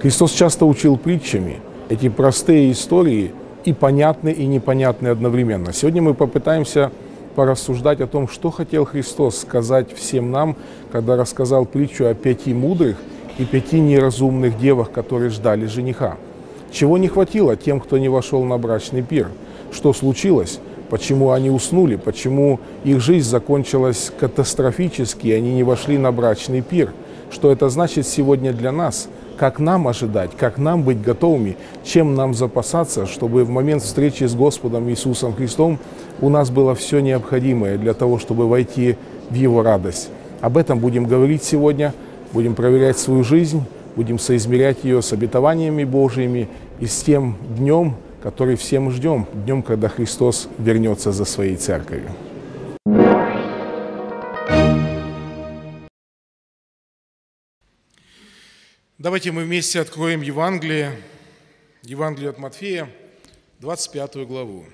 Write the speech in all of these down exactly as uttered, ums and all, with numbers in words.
Христос часто учил притчами. Эти простые истории и понятны, и непонятны одновременно. Сегодня мы попытаемся порассуждать о том, что хотел Христос сказать всем нам, когда рассказал притчу о пяти мудрых и пяти неразумных девах, которые ждали жениха. Чего не хватило тем, кто не вошел на брачный пир? Что случилось? Почему они уснули? Почему их жизнь закончилась катастрофически, и они не вошли на брачный пир? Что это значит сегодня для нас? Как нам ожидать? Как нам быть готовыми? Чем нам запасаться, чтобы в момент встречи с Господом Иисусом Христом у нас было все необходимое для того, чтобы войти в Его радость? Об этом будем говорить сегодня. Будем проверять свою жизнь, будем соизмерять ее с обетованиями Божьими и с тем днем, который все мы ждем, днем, когда Христос вернется за своей церковью. Давайте мы вместе откроем Евангелие, Евангелие от Матфея, двадцать пятую главу.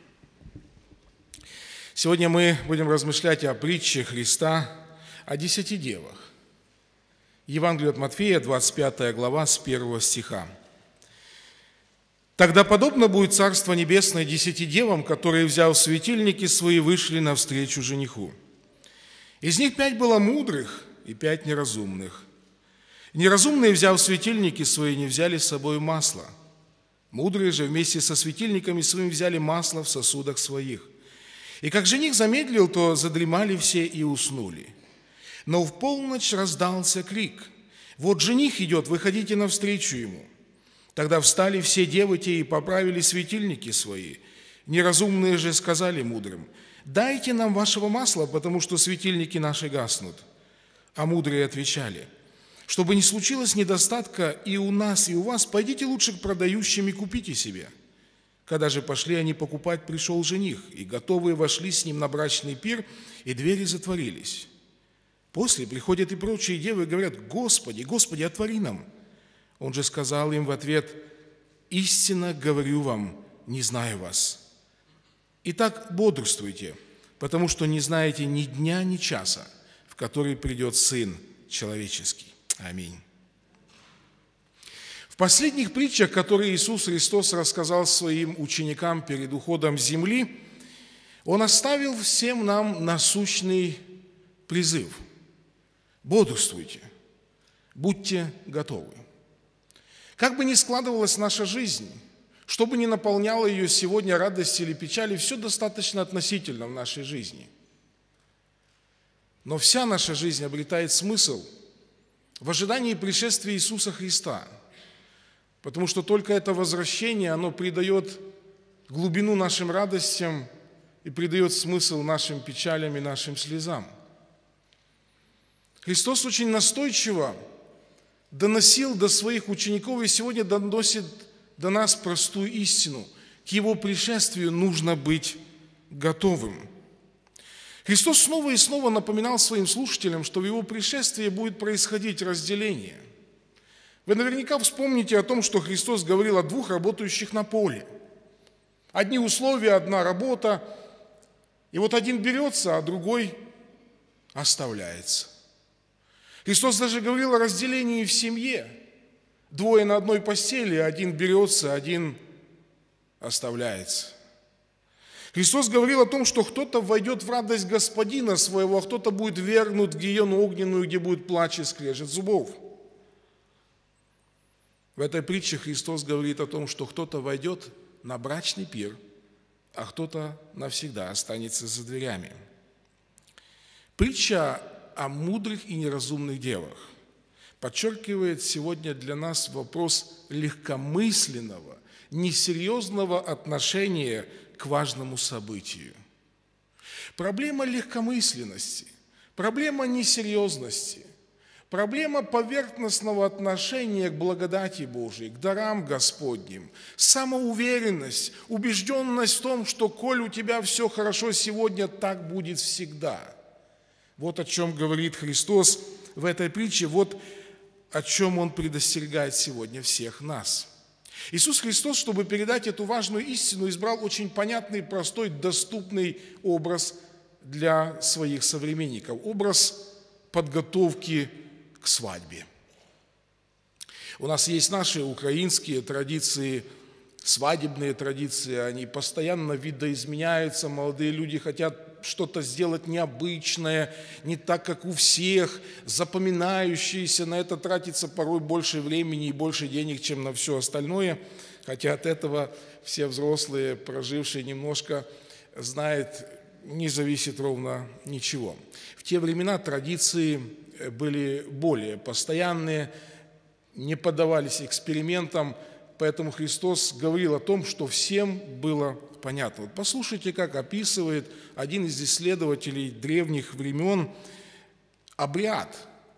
Сегодня мы будем размышлять о притче Христа о десяти девах. Евангелие от Матфея, двадцать пятая глава, с первого стиха. «Тогда подобно будет Царство Небесное десяти девам, которые, взяв светильники свои, вышли навстречу жениху. Из них пять было мудрых и пять неразумных. Неразумные, взяв светильники свои, не взяли с собой масла. Мудрые же вместе со светильниками своими взяли масло в сосудах своих. И как жених замедлил, то задремали все и уснули. Но в полночь раздался крик: „Вот жених идет, выходите навстречу ему“. Тогда встали все девы те и поправили светильники свои. Неразумные же сказали мудрым: „Дайте нам вашего масла, потому что светильники наши гаснут“. А мудрые отвечали: „Чтобы не случилось недостатка и у нас, и у вас, пойдите лучше к продающим и купите себе“. Когда же пошли они покупать, пришел жених, и готовые вошли с ним на брачный пир, и двери затворились. После приходят и прочие девы и говорят: „Господи, Господи, отвори нам“. Он же сказал им в ответ: „Истинно говорю вам, не знаю вас. Итак, бодрствуйте, потому что не знаете ни дня, ни часа, в который придет Сын Человеческий“. Аминь. В последних притчах, которые Иисус Христос рассказал своим ученикам перед уходом с земли, Он оставил всем нам насущный призыв: бодрствуйте, будьте готовы. Как бы ни складывалась наша жизнь, что бы ни наполняло ее сегодня радость или печали, все достаточно относительно в нашей жизни. Но вся наша жизнь обретает смысл в ожидании пришествия Иисуса Христа, потому что только это возвращение, оно придает глубину нашим радостям и придает смысл нашим печалям и нашим слезам. Христос очень настойчиво доносил до своих учеников и сегодня доносит до нас простую истину: к Его пришествию нужно быть готовым. Христос снова и снова напоминал своим слушателям, что в Его пришествии будет происходить разделение. Вы наверняка вспомните о том, что Христос говорил о двух работающих на поле. Одни условия, одна работа, и вот один берется, а другой оставляется. Христос даже говорил о разделении в семье. Двое на одной постели, один берется, один оставляется. Христос говорил о том, что кто-то войдет в радость Господина своего, а кто-то будет вергнут в гиену огненную, где будет плач и скрежет зубов. В этой притче Христос говорит о том, что кто-то войдет на брачный пир, а кто-то навсегда останется за дверями. Притча о мудрых и неразумных девах подчеркивает сегодня для нас вопрос легкомысленного, несерьезного отношения к важному событию. Проблема легкомысленности, проблема несерьезности, проблема поверхностного отношения к благодати Божией, к дарам Господним, самоуверенность, убежденность в том, что коль у тебя все хорошо сегодня, так будет всегда. Вот о чем говорит Христос в этой притче, вот о чем Он предостерегает сегодня всех нас. Иисус Христос, чтобы передать эту важную истину, избрал очень понятный, простой, доступный образ для своих современников. Образ подготовки к свадьбе. У нас есть наши украинские традиции, свадебные традиции, они постоянно видоизменяются, молодые люди хотят что-то сделать необычное, не так, как у всех, запоминающееся, на это тратится порой больше времени и больше денег, чем на все остальное, хотя от этого все взрослые, прожившие немножко, знают, не зависит ровно ничего. В те времена традиции были более постоянные, не поддавались экспериментам, поэтому Христос говорил о том, что всем было понятно. Вот послушайте, как описывает один из исследователей древних времен обряд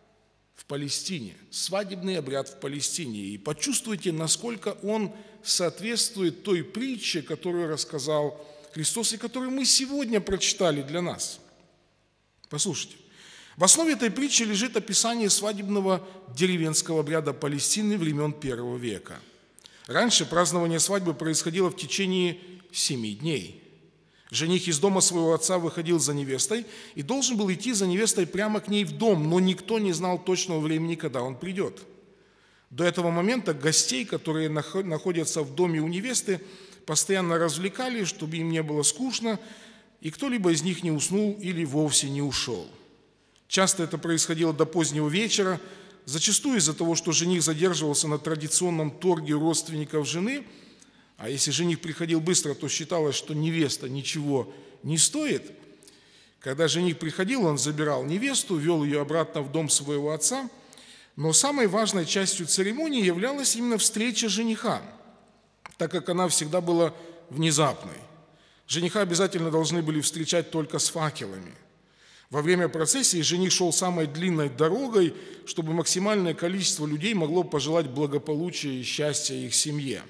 в Палестине, свадебный обряд в Палестине. И почувствуйте, насколько он соответствует той притче, которую рассказал Христос и которую мы сегодня прочитали для нас. Послушайте. В основе этой притчи лежит описание свадебного деревенского обряда Палестины времен первого века. Раньше празднование свадьбы происходило в течение семи дней. Жених из дома своего отца выходил за невестой и должен был идти за невестой прямо к ней в дом, но никто не знал точного времени, когда он придет. До этого момента гостей, которые находятся в доме у невесты, постоянно развлекали, чтобы им не было скучно, и кто-либо из них не уснул или вовсе не ушел. Часто это происходило до позднего вечера, зачастую из-за того, что жених задерживался на традиционном торге родственников жены, а если жених приходил быстро, то считалось, что невеста ничего не стоит. Когда жених приходил, он забирал невесту, вел ее обратно в дом своего отца, но самой важной частью церемонии являлась именно встреча жениха, так как она всегда была внезапной. Жениха обязательно должны были встречать только с факелами. Во время процессии жених шел самой длинной дорогой, чтобы максимальное количество людей могло пожелать благополучия и счастья их семье.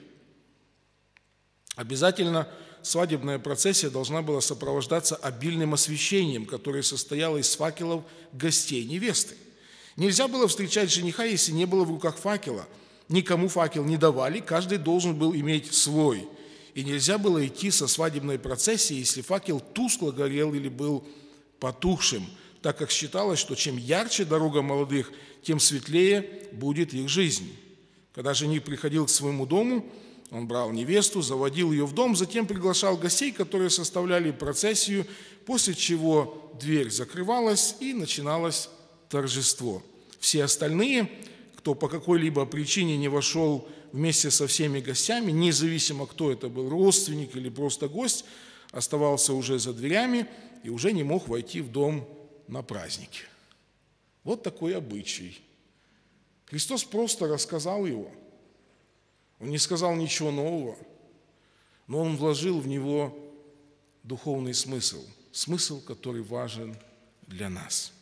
Обязательно свадебная процессия должна была сопровождаться обильным освещением, которое состояло из факелов гостей невесты. Нельзя было встречать жениха, если не было в руках факела. Никому факел не давали, каждый должен был иметь свой. И нельзя было идти со свадебной процессией, если факел тускло горел или был потухшим, так как считалось, что чем ярче дорога молодых, тем светлее будет их жизнь. Когда жених приходил к своему дому, он брал невесту, заводил ее в дом, затем приглашал гостей, которые составляли процессию, после чего дверь закрывалась и начиналось торжество. Все остальные, кто по какой-либо причине не вошел вместе со всеми гостями, независимо, кто это был, родственник или просто гость, оставался уже за дверями и уже не мог войти в дом на празднике. Вот такой обычай. Христос просто рассказал его. Он не сказал ничего нового, но Он вложил в него духовный смысл, смысл, который важен для нас.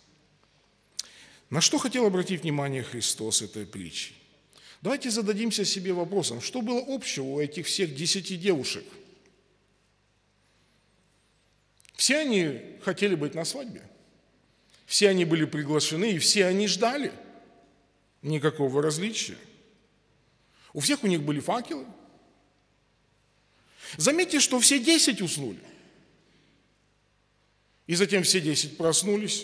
На что хотел обратить внимание Христос этой притчей? Давайте зададимся себе вопросом, что было общего у этих всех десяти девушек? Все они хотели быть на свадьбе, все они были приглашены, и все они ждали. Никакого различия. У всех у них были факелы. Заметьте, что все десять уснули. И затем все десять проснулись.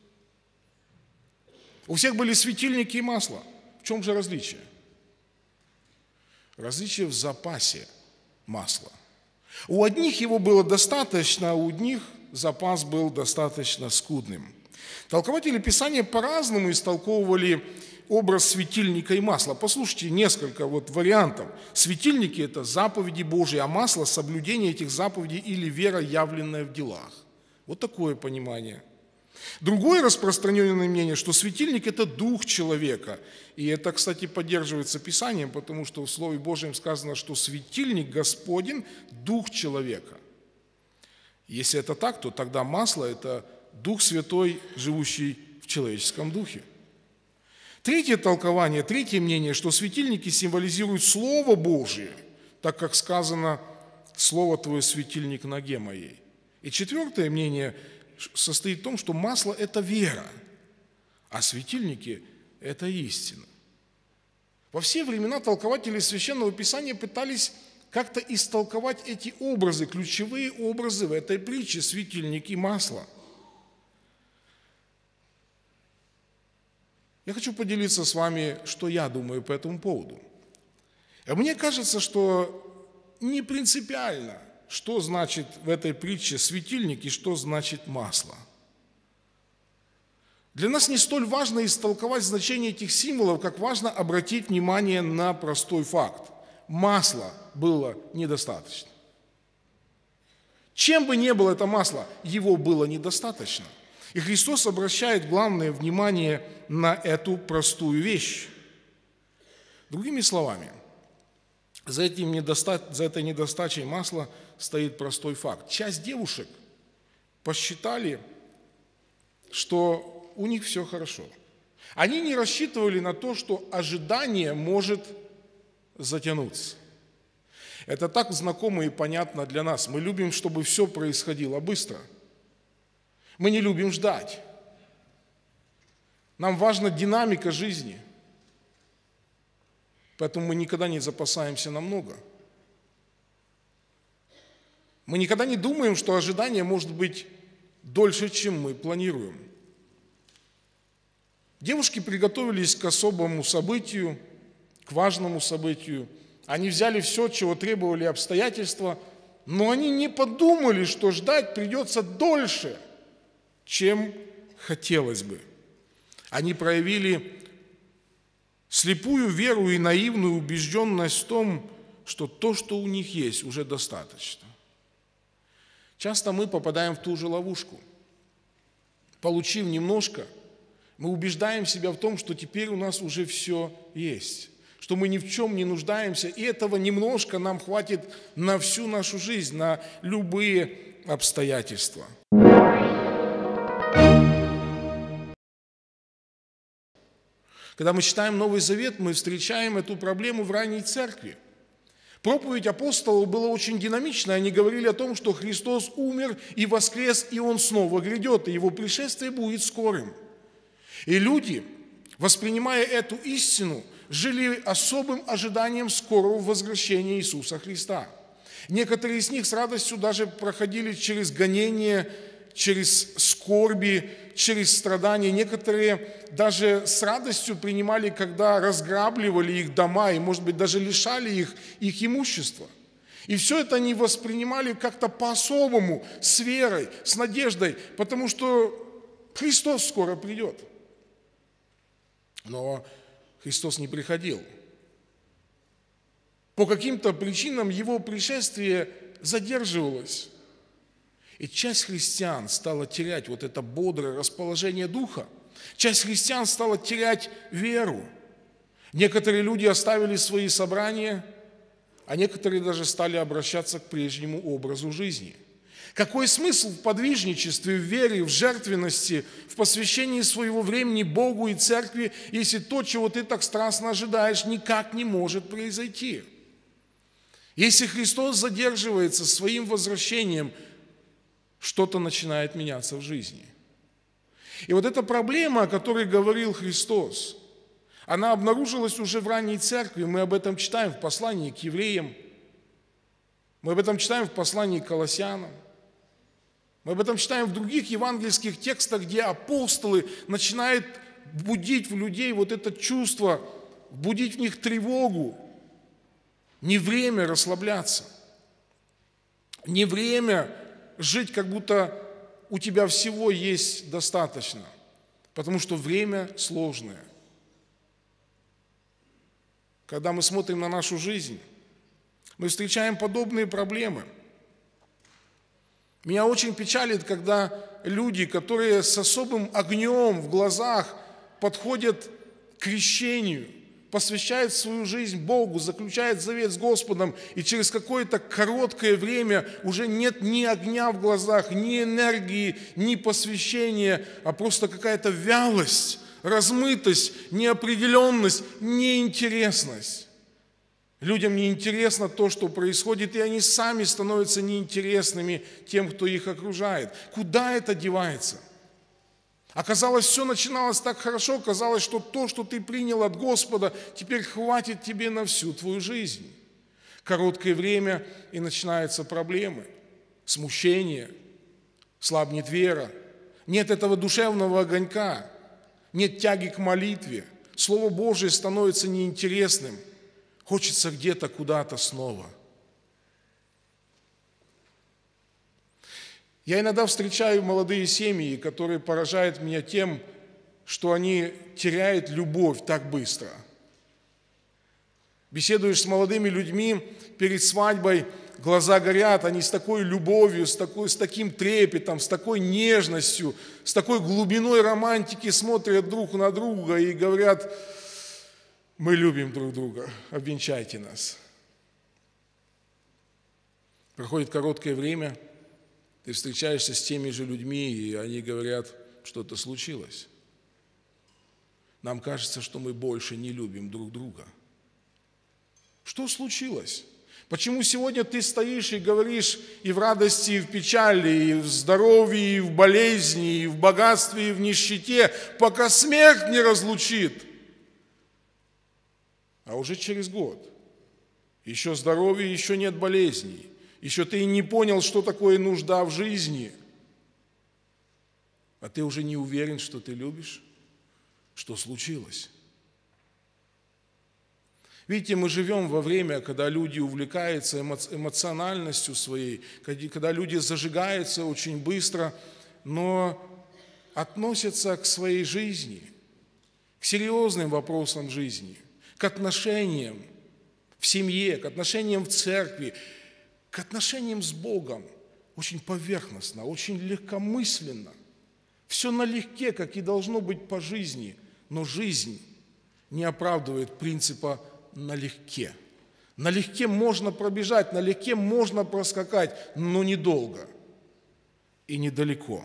У всех были светильники и масло. В чем же различие? Различие в запасе масла. У одних его было достаточно, а у них запас был достаточно скудным. Толкователи Писания по-разному истолковывали образ светильника и масла. Послушайте несколько вот вариантов. Светильники – это заповеди Божьи, а масло – соблюдение этих заповедей или вера, явленная в делах. Вот такое понимание. Другое распространенное мнение, что светильник – это дух человека. И это, кстати, поддерживается Писанием, потому что в Слове Божьем сказано, что светильник Господень – дух человека. Если это так, то тогда масло – это Дух Святой, живущий в человеческом духе. Третье толкование, третье мнение, что светильники символизируют Слово Божие, так как сказано «Слово Твое, светильник ноге моей». И четвертое мнение состоит в том, что масло – это вера, а светильники – это истина. Во все времена толкователи Священного Писания пытались как-то истолковать эти образы, ключевые образы в этой притче – светильник и масло. Я хочу поделиться с вами, что я думаю по этому поводу. Мне кажется, что не принципиально, что значит в этой притче светильник и что значит масло. Для нас не столь важно истолковать значение этих символов, как важно обратить внимание на простой факт. Масла было недостаточно. Чем бы ни было это масло, его было недостаточно. И Христос обращает главное внимание на эту простую вещь. Другими словами, за, этим недоста... за этой недостачей масла стоит простой факт. Часть девушек посчитали, что у них все хорошо. Они не рассчитывали на то, что ожидание может затянуться. Это так знакомо и понятно для нас. Мы любим, чтобы все происходило быстро. Мы не любим ждать. Нам важна динамика жизни. Поэтому мы никогда не запасаемся намного. Мы никогда не думаем, что ожидание может быть дольше, чем мы планируем. Девушки приготовились к особому событию, к важному событию. Они взяли все, чего требовали обстоятельства, но они не подумали, что ждать придется дольше, чем хотелось бы. Они проявили слепую веру и наивную убежденность в том, что то, что у них есть, уже достаточно. Часто мы попадаем в ту же ловушку. Получив немножко, мы убеждаем себя в том, что теперь у нас уже все есть, что мы ни в чем не нуждаемся, и этого немножко нам хватит на всю нашу жизнь, на любые обстоятельства. Когда мы читаем Новый Завет, мы встречаем эту проблему в ранней церкви. Проповедь апостолов была очень динамичной. Они говорили о том, что Христос умер и воскрес, и Он снова грядет, и Его пришествие будет скорым. И люди, воспринимая эту истину, жили особым ожиданием скорого возвращения Иисуса Христа. Некоторые из них с радостью даже проходили через гонения, через скорби, через страдания. Некоторые даже с радостью принимали, когда разграбливали их дома и, может быть, даже лишали их их имущества. И все это они воспринимали как-то по-особому, с верой, с надеждой, потому что Христос скоро придет. Но Христос не приходил. По каким-то причинам Его пришествие задерживалось. И часть христиан стала терять вот это бодрое расположение духа. Часть христиан стала терять веру. Некоторые люди оставили свои собрания, а некоторые даже стали обращаться к прежнему образу жизни. Какой смысл в подвижничестве, в вере, в жертвенности, в посвящении своего времени Богу и церкви, если то, чего ты так страстно ожидаешь, никак не может произойти? Если Христос задерживается своим возвращением, что-то начинает меняться в жизни. И вот эта проблема, о которой говорил Христос, она обнаружилась уже в ранней церкви. Мы об этом читаем в послании к евреям, мы об этом читаем в послании к Колоссянам, мы об этом читаем в других евангельских текстах, где апостолы начинают будить в людей вот это чувство, будить в них тревогу. Не время расслабляться, не время жить, как будто у тебя всего есть достаточно, потому что время сложное. Когда мы смотрим на нашу жизнь, мы встречаем подобные проблемы. Меня очень печалит, когда люди, которые с особым огнем в глазах подходят к крещению, посвящает свою жизнь Богу, заключает завет с Господом, и через какое-то короткое время уже нет ни огня в глазах, ни энергии, ни посвящения, а просто какая-то вялость, размытость, неопределенность, неинтересность. Людям неинтересно то, что происходит, и они сами становятся неинтересными тем, кто их окружает. Куда это девается? Оказалось, все начиналось так хорошо, казалось, что то, что ты принял от Господа, теперь хватит тебе на всю твою жизнь. Короткое время, и начинаются проблемы, смущение, слабнет вера, нет этого душевного огонька. нет тяги к молитве, Слово Божие становится неинтересным, хочется где-то, куда-то снова. Я иногда встречаю молодые семьи, которые поражают меня тем, что они теряют любовь так быстро. Беседуешь с молодыми людьми перед свадьбой, глаза горят, они с такой любовью, с, такой, с таким трепетом, с такой нежностью, с такой глубиной романтики смотрят друг на друга и говорят: мы любим друг друга, обвенчайте нас. Проходит короткое время, ты встречаешься с теми же людьми, и они говорят: что-то случилось. Нам кажется, что мы больше не любим друг друга. Что случилось? Почему сегодня ты стоишь и говоришь и в радости, и в печали, и в здоровье, и в болезни, и в богатстве, и в нищете, пока смерть не разлучит? А уже через год еще здоровье, еще нет болезней, еще ты не понял, что такое нужда в жизни, а ты уже не уверен, что ты любишь. Что случилось? Видите, мы живем во время, когда люди увлекаются эмоциональностью своей, когда люди зажигаются очень быстро, но относятся к своей жизни, к серьезным вопросам жизни, к отношениям в семье, к отношениям в церкви, к отношениям с Богом очень поверхностно, очень легкомысленно. Все налегке, как и должно быть по жизни, но жизнь не оправдывает принципа налегке. Налегке можно пробежать, налегке можно проскакать, но недолго и недалеко.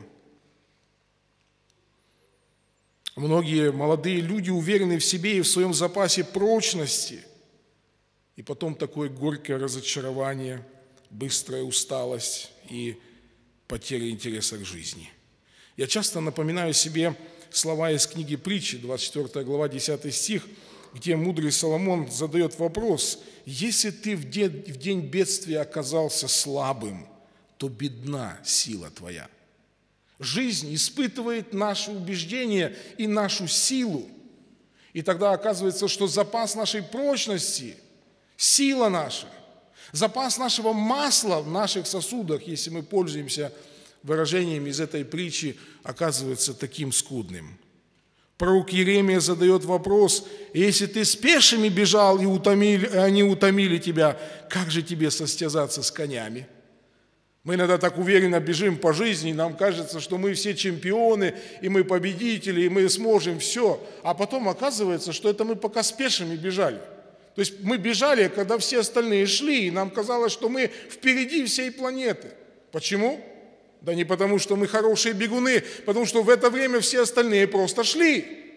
Многие молодые люди уверены в себе и в своем запасе прочности, и потом такое горькое разочарование, быстрая усталость и потеря интереса к жизни. Я часто напоминаю себе слова из книги Притчи, двадцать четвёртая глава, десятый стих, где мудрый Соломон задает вопрос: «Если ты в день, в день бедствия оказался слабым, то бедна сила твоя». Жизнь испытывает наши убеждения и нашу силу. И тогда оказывается, что запас нашей прочности, сила наша, запас нашего масла в наших сосудах, если мы пользуемся выражением из этой притчи, оказывается таким скудным. Пророк Иеремия задает вопрос: если ты с пешими бежал, и утомили, они утомили тебя, как же тебе состязаться с конями? Мы иногда так уверенно бежим по жизни, и нам кажется, что мы все чемпионы, и мы победители, и мы сможем все. А потом оказывается, что это мы пока с пешими бежали. То есть мы бежали, когда все остальные шли, и нам казалось, что мы впереди всей планеты. Почему? Да не потому, что мы хорошие бегуны, потому что в это время все остальные просто шли.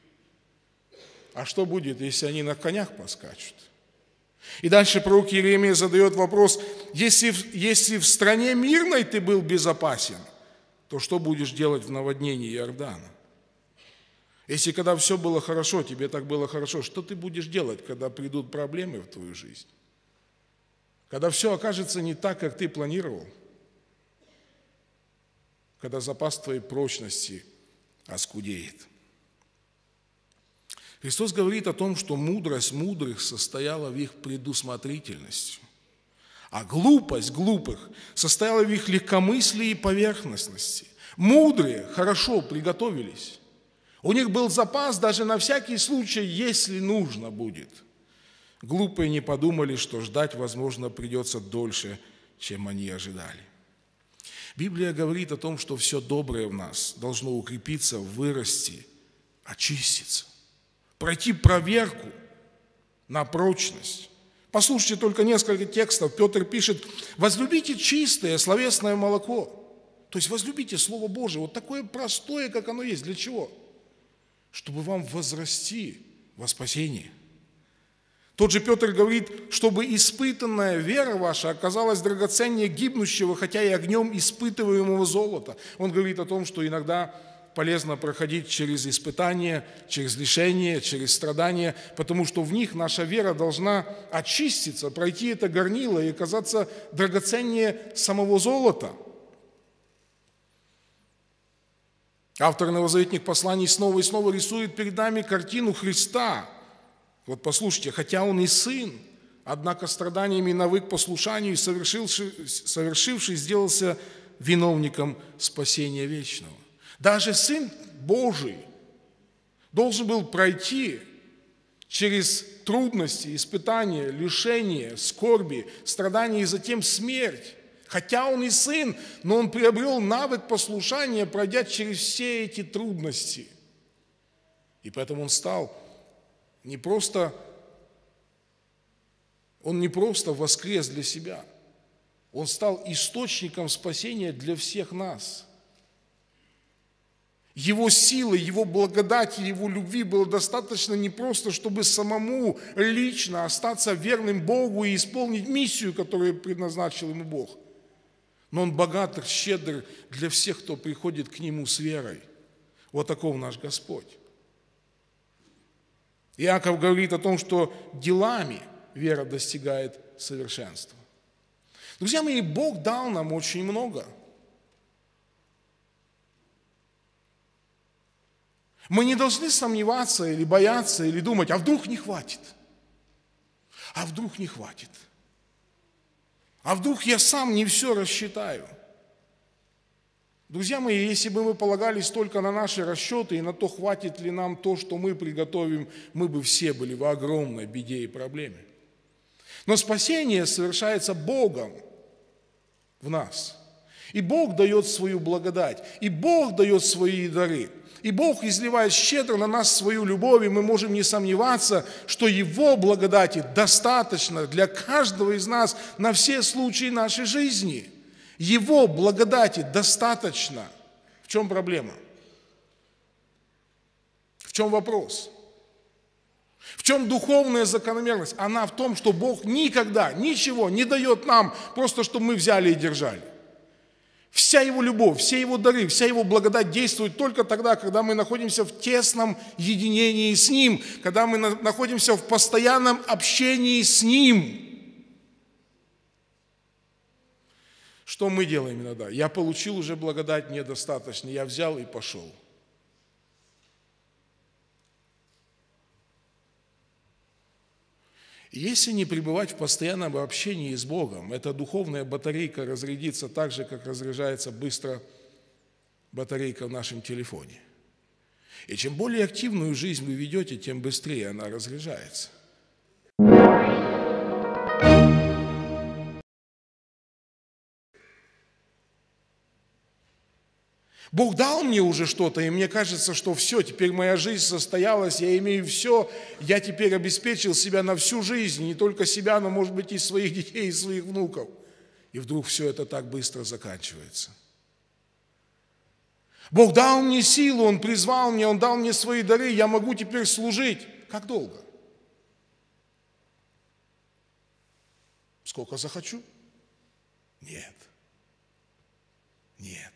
А что будет, если они на конях поскачут? И дальше пророк Иеремия задает вопрос: если, если в стране мирной ты был безопасен, то что будешь делать в наводнении Иордана? Если когда все было хорошо, тебе так было хорошо, что ты будешь делать, когда придут проблемы в твою жизнь? Когда все окажется не так, как ты планировал? Когда запас твоей прочности оскудеет? Христос говорит о том, что мудрость мудрых состояла в их предусмотрительности, а глупость глупых состояла в их легкомыслии и поверхностности. Мудрые хорошо приготовились. У них был запас даже на всякий случай, если нужно будет. Глупые не подумали, что ждать, возможно, придется дольше, чем они ожидали. Библия говорит о том, что все доброе в нас должно укрепиться, вырасти, очиститься, пройти проверку на прочность. Послушайте только несколько текстов. Петр пишет: «Возлюбите чистое словесное молоко». То есть возлюбите Слово Божие, вот такое простое, как оно есть. Для чего? Чтобы вам возрасти во спасение. Тот же Петр говорит, чтобы испытанная вера ваша оказалась драгоценнее гибнущего, хотя и огнем испытываемого золота. Он говорит о том, что иногда полезно проходить через испытания, через лишения, через страдания, потому что в них наша вера должна очиститься, пройти это горнило и оказаться драгоценнее самого золота. Автор новозаветных посланий снова и снова рисует перед нами картину Христа. Вот послушайте, хотя Он и Сын, однако страданиями навык послушанию и совершивший, совершивший сделался виновником спасения вечного. Даже Сын Божий должен был пройти через трудности, испытания, лишения, скорби, страдания и затем смерть. Хотя Он и Сын, но Он приобрел навык послушания, пройдя через все эти трудности. И поэтому Он стал не просто, Он не просто воскрес для себя, Он стал источником спасения для всех нас. Его силы, Его благодати, Его любви было достаточно не просто, чтобы самому лично остаться верным Богу и исполнить миссию, которую предназначил ему Бог. Но Он богат, щедр для всех, кто приходит к Нему с верой. Вот таков наш Господь. Иаков говорит о том, что делами вера достигает совершенства. Друзья мои, Бог дал нам очень много. Мы не должны сомневаться или бояться, или думать, а вдруг не хватит? А вдруг не хватит? А вдруг я сам не все рассчитаю? Друзья мои, если бы мы полагались только на наши расчеты и на то, хватит ли нам то, что мы приготовим, мы бы все были в огромной беде и проблеме. Но спасение совершается Богом в нас. И Бог дает свою благодать, и Бог дает свои дары. И Бог изливает щедро на нас свою любовь, и мы можем не сомневаться, что Его благодати достаточно для каждого из нас на все случаи нашей жизни. Его благодати достаточно. В чем проблема? В чем вопрос? В чем духовная закономерность? Она в том, что Бог никогда ничего не дает нам, просто чтобы мы взяли и держали. Вся Его любовь, все Его дары, вся Его благодать действует только тогда, когда мы находимся в тесном единении с Ним, когда мы находимся в постоянном общении с Ним. Что мы делаем иногда? Я получил уже благодать, мне достаточно, я взял и пошел. Если не пребывать в постоянном общении с Богом, эта духовная батарейка разрядится так же, как разряжается быстро батарейка в нашем телефоне. И чем более активную жизнь вы ведете, тем быстрее она разряжается. Бог дал мне уже что-то, и мне кажется, что все, теперь моя жизнь состоялась, я имею все, я теперь обеспечил себя на всю жизнь, не только себя, но, может быть, и своих детей, и своих внуков. И вдруг все это так быстро заканчивается. Бог дал мне силу, Он призвал меня, Он дал мне свои дары, я могу теперь служить. Как долго? Сколько захочу? Нет. Нет.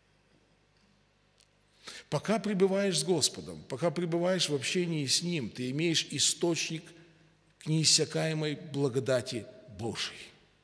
Пока пребываешь с Господом, пока пребываешь в общении с Ним, ты имеешь источник к неиссякаемой благодати Божией,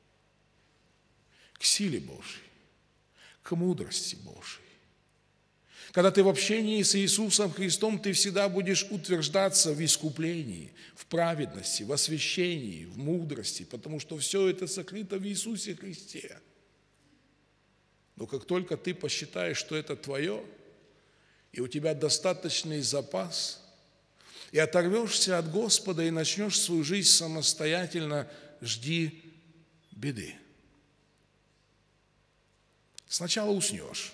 к силе Божией, к мудрости Божией. Когда ты в общении с Иисусом Христом, ты всегда будешь утверждаться в искуплении, в праведности, в освящении, в мудрости, потому что все это сокрыто в Иисусе Христе. Но как только ты посчитаешь, что это твое, и у тебя достаточный запас, и оторвешься от Господа и начнешь свою жизнь самостоятельно, жди беды. Сначала уснешь,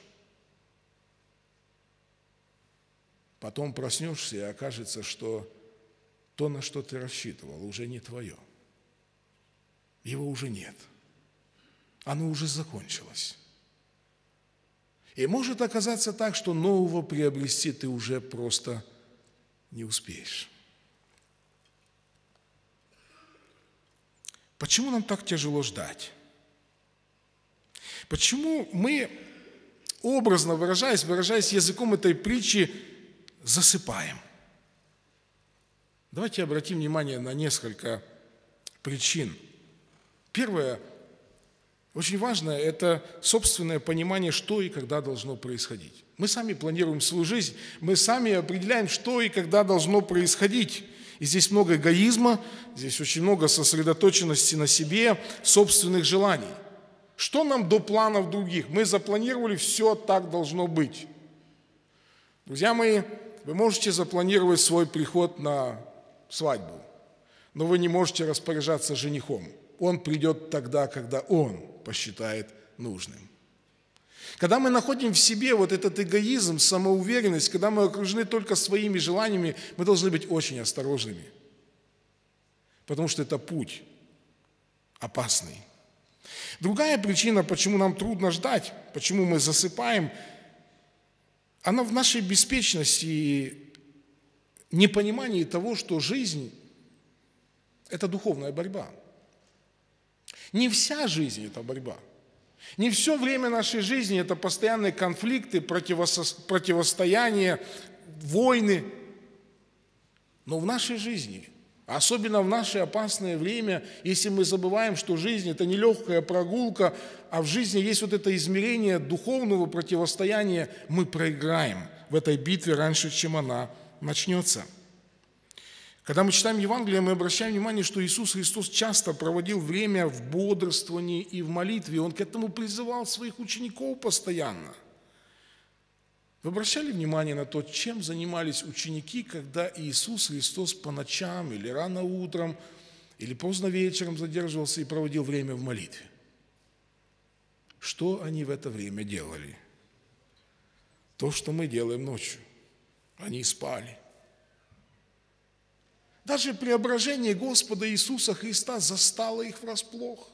потом проснешься, и окажется, что то, на что ты рассчитывал, уже не твое. Его уже нет. Оно уже закончилось. И может оказаться так, что нового приобрести ты уже просто не успеешь. Почему нам так тяжело ждать? Почему мы, образно выражаясь, выражаясь языком этой притчи, засыпаем? Давайте обратим внимание на несколько причин. Первое. Очень важно – это собственное понимание, что и когда должно происходить. Мы сами планируем свою жизнь, мы сами определяем, что и когда должно происходить. И здесь много эгоизма, здесь очень много сосредоточенности на себе, собственных желаний. Что нам до планов других? Мы запланировали, все так должно быть. Друзья мои, вы можете запланировать свой приход на свадьбу, но вы не можете распоряжаться женихом. Он придет тогда, когда он посчитает нужным. Когда мы находим в себе вот этот эгоизм, самоуверенность, когда мы окружены только своими желаниями, мы должны быть очень осторожными, потому что это путь опасный. Другая причина, почему нам трудно ждать, почему мы засыпаем, она в нашей беспечности и непонимании того, что жизнь – это духовная борьба. Не вся жизнь – это борьба. Не все время нашей жизни – это постоянные конфликты, противостояния, войны. Но в нашей жизни, особенно в наше опасное время, если мы забываем, что жизнь – это не легкая прогулка, а в жизни есть вот это измерение духовного противостояния, мы проиграем в этой битве раньше, чем она начнется. Когда мы читаем Евангелие, мы обращаем внимание, что Иисус Христос часто проводил время в бодрствовании и в молитве. Он к этому призывал своих учеников постоянно. Вы обращали внимание на то, чем занимались ученики, когда Иисус Христос по ночам или рано утром, или поздно вечером задерживался и проводил время в молитве? Что они в это время делали? То, что мы делаем ночью. Они спали. Даже преображение Господа Иисуса Христа застало их врасплох.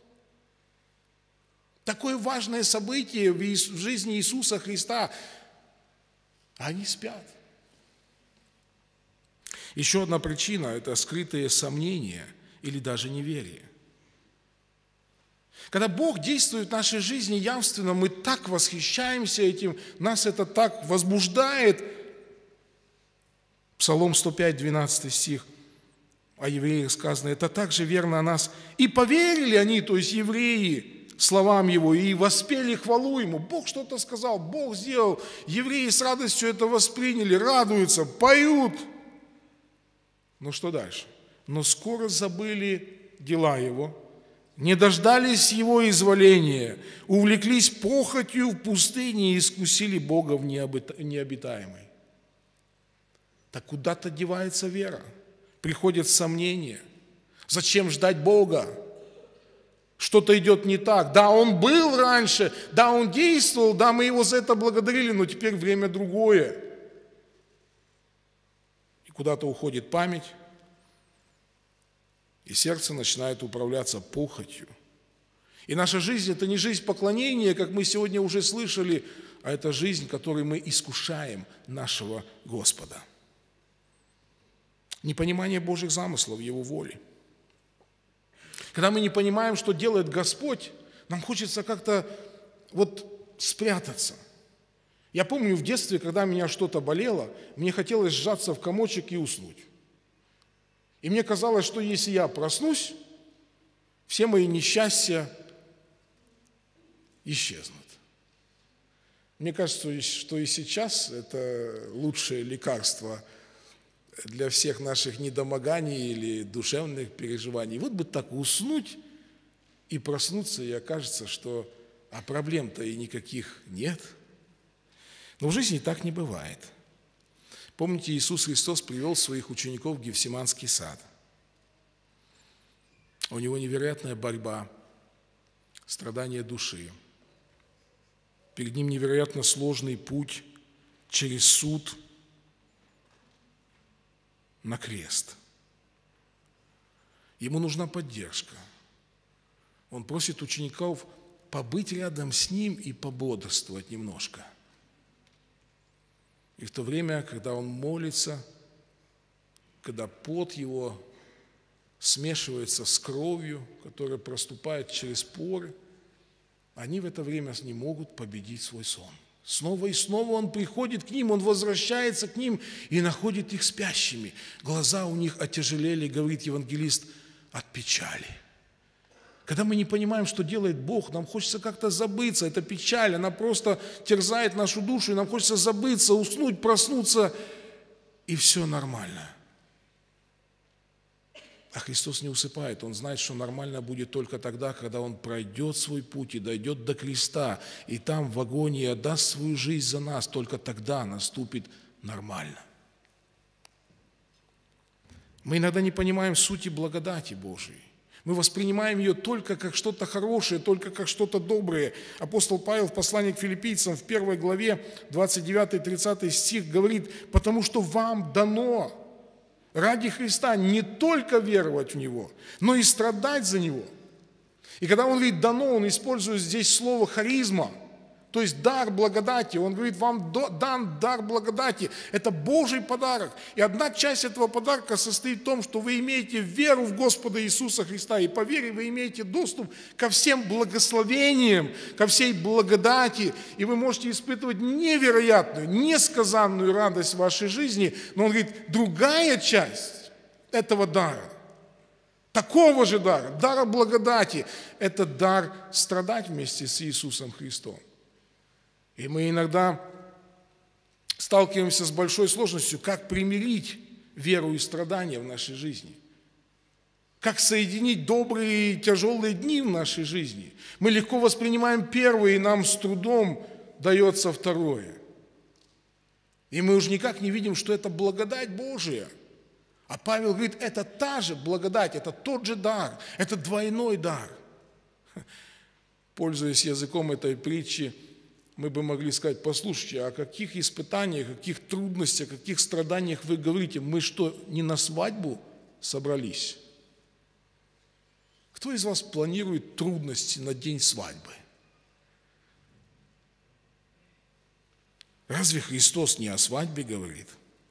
Такое важное событие в жизни Иисуса Христа, а они спят. Еще одна причина – это скрытые сомнения или даже неверие. Когда Бог действует в нашей жизни явственно, мы так восхищаемся этим, нас это так возбуждает. Псалом сто пять, двенадцатый стих. О евреях сказано, это также верно о нас. И поверили они, то есть евреи, словам Его, и воспели хвалу Ему. Бог что-то сказал, Бог сделал. Евреи с радостью это восприняли, радуются, поют. Ну что дальше? Но скоро забыли дела Его, не дождались Его изволения, увлеклись похотью в пустыне и искусили Бога в необитаемой. Так куда-то девается вера. Приходят сомнения. Зачем ждать Бога? Что-то идет не так. Да, Он был раньше, да, Он действовал, да, мы Его за это благодарили, но теперь время другое. И куда-то уходит память, и сердце начинает управляться похотью. И наша жизнь – это не жизнь поклонения, как мы сегодня уже слышали, а это жизнь, которой мы искушаем нашего Господа. Непонимание Божьих замыслов, Его воли. Когда мы не понимаем, что делает Господь, нам хочется как-то вот спрятаться. Я помню в детстве, когда меня что-то болело, мне хотелось сжаться в комочек и уснуть. И мне казалось, что если я проснусь, все мои несчастья исчезнут. Мне кажется, что и сейчас это лучшее лекарство для всех наших недомоганий или душевных переживаний. Вот бы так уснуть и проснуться, и окажется, что а проблем-то и никаких нет. Но в жизни так не бывает. Помните, Иисус Христос привел своих учеников в Гефсиманский сад. У него невероятная борьба, страдания души. Перед ним невероятно сложный путь через суд на крест. Ему нужна поддержка. Он просит учеников побыть рядом с ним и пободрствовать немножко. И в то время, когда он молится, когда пот его смешивается с кровью, которая проступает через поры, они в это время не могут победить свой сон. Снова и снова он приходит к ним, он возвращается к ним и находит их спящими. Глаза у них отяжелели, говорит евангелист, от печали. Когда мы не понимаем, что делает Бог, нам хочется как-то забыться. Это печаль, она просто терзает нашу душу, и нам хочется забыться, уснуть, проснуться, и все нормально. А Христос не усыпает. Он знает, что нормально будет только тогда, когда Он пройдет свой путь и дойдет до креста, и там в агонии отдаст свою жизнь за нас. Только тогда наступит нормально. Мы иногда не понимаем сути благодати Божией. Мы воспринимаем ее только как что-то хорошее, только как что-то доброе. Апостол Павел в послании к филиппийцам в первой главе, двадцать девятый тридцатый стих говорит: «Потому что вам дано ради Христа не только веровать в Него, но и страдать за Него». И когда он говорит «дано», он использует здесь слово «харизма», то есть дар благодати. Он говорит, вам дан дар благодати. Это Божий подарок. И одна часть этого подарка состоит в том, что вы имеете веру в Господа Иисуса Христа. И по вере вы имеете доступ ко всем благословениям, ко всей благодати. И вы можете испытывать невероятную, несказанную радость в вашей жизни. Но он говорит, другая часть этого дара, такого же дара, дара благодати, это дар страдать вместе с Иисусом Христом. И мы иногда сталкиваемся с большой сложностью, как примирить веру и страдания в нашей жизни. Как соединить добрые и тяжелые дни в нашей жизни. Мы легко воспринимаем первое, и нам с трудом дается второе. И мы уже никак не видим, что это благодать Божия. А Павел говорит, это та же благодать, это тот же дар, это двойной дар. Пользуясь языком этой притчи, мы бы могли сказать, послушайте, о каких испытаниях, о каких трудностях, о каких страданиях вы говорите? Мы что, не на свадьбу собрались? Кто из вас планирует трудности на день свадьбы? Разве Христос не о свадьбе говорит?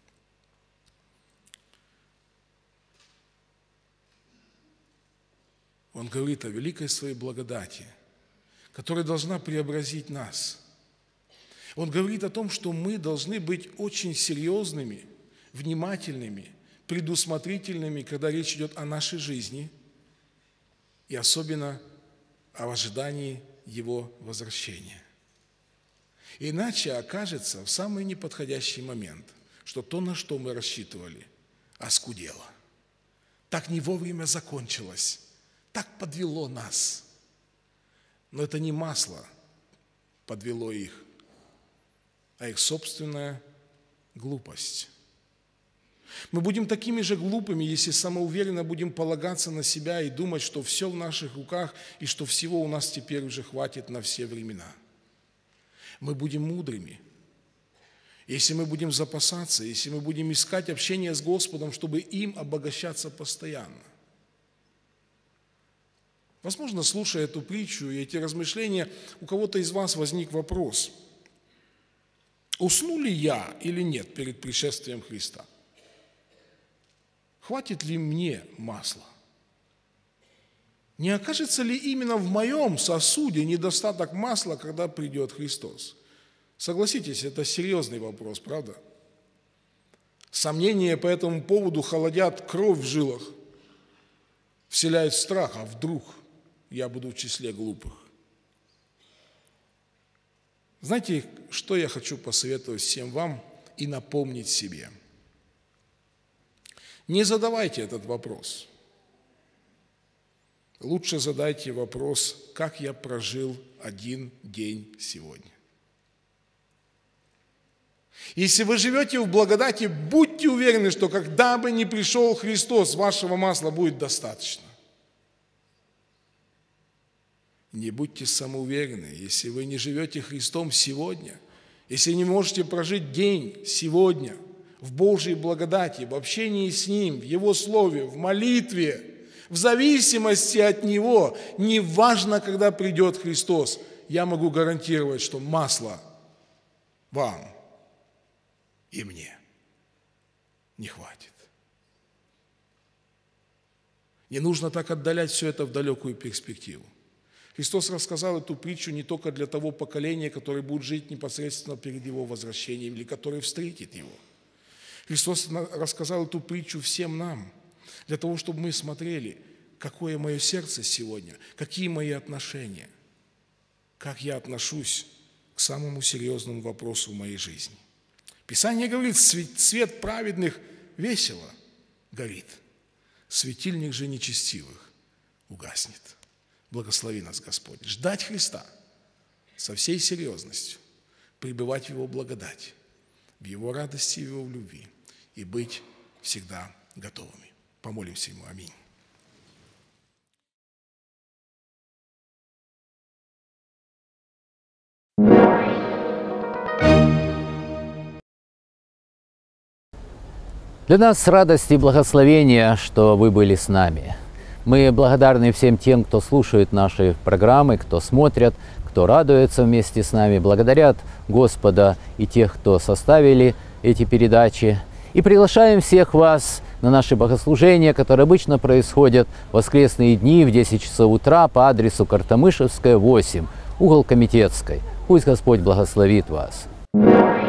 Он говорит о великой своей благодати, которая должна преобразить нас. Он говорит о том, что мы должны быть очень серьезными, внимательными, предусмотрительными, когда речь идет о нашей жизни и особенно о ожидании Его возвращения. Иначе окажется в самый неподходящий момент, что то, на что мы рассчитывали, оскудело. Так не вовремя закончилось, так подвело нас. Но это не масло подвело их, а их собственная глупость. Мы будем такими же глупыми, если самоуверенно будем полагаться на себя и думать, что все в наших руках и что всего у нас теперь уже хватит на все времена. Мы будем мудрыми, если мы будем запасаться, если мы будем искать общение с Господом, чтобы им обогащаться постоянно. Возможно, слушая эту притчу и эти размышления, у кого-то из вас возник вопрос: усну ли я или нет перед пришествием Христа? Хватит ли мне масла? Не окажется ли именно в моем сосуде недостаток масла, когда придет Христос? Согласитесь, это серьезный вопрос, правда? Сомнения по этому поводу холодят кровь в жилах, вселяют страх, а вдруг я буду в числе глупых? Знаете, что я хочу посоветовать всем вам и напомнить себе? Не задавайте этот вопрос. Лучше задайте вопрос, как я прожил один день сегодня. Если вы живете в благодати, будьте уверены, что когда бы ни пришел Христос, вашего масла будет достаточно. Не будьте самоуверены, если вы не живете Христом сегодня, если не можете прожить день сегодня в Божьей благодати, в общении с Ним, в Его Слове, в молитве, в зависимости от Него, неважно, когда придет Христос, я могу гарантировать, что масла вам и мне не хватит. Не нужно так отдалять все это в далекую перспективу. Христос рассказал эту притчу не только для того поколения, которое будет жить непосредственно перед Его возвращением или которое встретит Его. Христос рассказал эту притчу всем нам, для того, чтобы мы смотрели, какое мое сердце сегодня, какие мои отношения, как я отношусь к самому серьезному вопросу в моей жизни. Писание говорит, свет праведных весело горит, светильник же нечестивых угаснет. Благослови нас, Господь, ждать Христа со всей серьезностью, пребывать в Его благодати, в Его радости и в Его любви, и быть всегда готовыми. Помолимся Ему. Аминь. Для нас радость и благословение, что вы были с нами. Мы благодарны всем тем, кто слушает наши программы, кто смотрят, кто радуется вместе с нами, благодарят Господа и тех, кто составили эти передачи. И приглашаем всех вас на наши богослужения, которые обычно происходят в воскресные дни в десять часов утра по адресу Картамышевская, восемь, угол Комитетской. Пусть Господь благословит вас.